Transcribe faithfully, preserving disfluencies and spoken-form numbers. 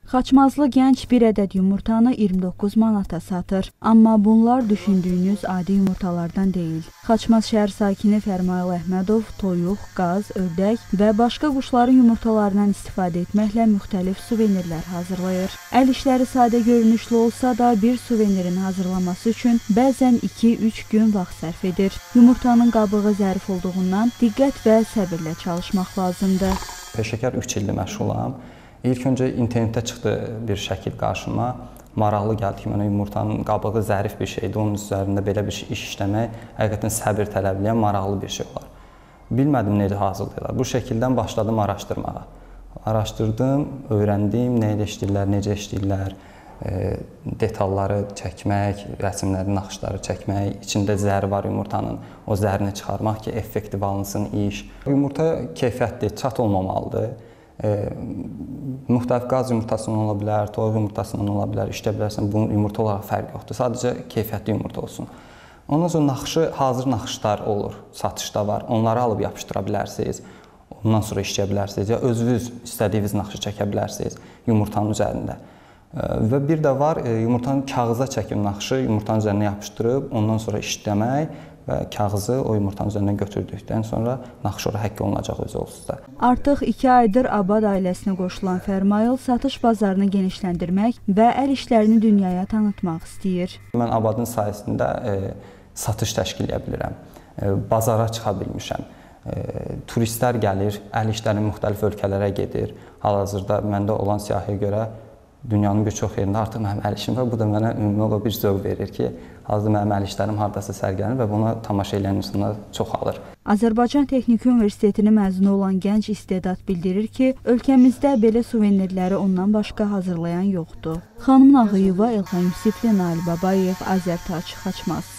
Xaçmazlı gənc bir ədəd yumurtanı iyirmi doqquz manata satır. Amma bunlar düşündüyünüz adi yumurtalardan deyil. Xaçmaz şəhər sakini Fərmayıl Əhmədov toyuq, qaz, ördək və başqa quşların yumurtalarından istifadə etməklə müxtəlif suvenirlər hazırlayır. Əl işləri sadə görünüşlü olsa da bir suvenirin hazırlaması üçün bəzən iki üç gün vaxt sərf edir. Yumurtanın qabığı zərif olduğundan diqqət və səbirlə çalışmaq lazımdır. Peşəkar üç ildir məşğulam. İlk öncə internetdə çıxdı bir şəkil qarşıma. Maraqlı gəldi ki, mənə yumurtanın qabığı zərif bir şeydir. Onun üzərində belə bir iş işləmək həqiqətən səbir tələb edən maraqlı bir şey olar. Bilmədim necə hazırlayırlar. Bu şəkildən başladım araşdırmağa. Araşdırdım, öyrəndim, nə ilə işləyirlər, necə işləyirlər, e, detalları çəkmək, rəsmləri, naxışları çəkmək, içində zəri var yumurtanın, o zərini çıxarmaq ki, effektiv alınsın iş. Yumurta keyfiyyətli, çat olmamalıdır. E, müxtəlif qaz yumurtasından ola bilər, toyuq yumurtasından ola bilər, işləyə bilərsən, bunun yumurta olaraq fərqi yoxdur. Sadəcə keyfiyyətli yumurta olsun. Ondan sonra naxışı, hazır naxışlar olur, satışda var. Onları alıb yapışdıra bilərsiniz. Ondan sonra işləyə bilərsiniz. Ya özünüz istədiyiniz naxışı çəkə bilərsiniz yumurtanın üzərində. E, və bir də var, e, yumurtanın kağıza çəkim naxışı, yumurtanın üzərinə yapışdırıb, ondan sonra işləmək və kağızı o yumurtanın üzərindən götürdükdən sonra naxış ora həkk olunacaq özü olsunuzda. Artıq iki aydır Abad ailəsinə qoşulan Fərmayıl satış bazarını genişləndirmək və əl işlərini dünyaya tanıtmaq istəyir. Mən Abadın sayəsində e, satış təşkil edə bilirəm, e, bazara çıxa bilmişəm. E, turistlər gəlir, əl işləri müxtəlif ölkələrə gedir. Hal-hazırda məndə olan siyahıya görə dünyanın bir çox yerində artıq mənim əl işim var. Bu da mənə ümumi olaraq bir zövq verir ki, hazırda mənim əl işlərim hardasa sərgilənir və buna tamaşa edən insanlar çoxalır. Azərbaycan Texniki Universitetinin məzunu olan gənc istedad bildirir ki, ölkəmizdə belə suvenirləri ondan başqa hazırlayan yoxdur. Xanım Ağıyeva, Elxan Yusifli, Nail Babayev, Azərtac, Xaçmaz.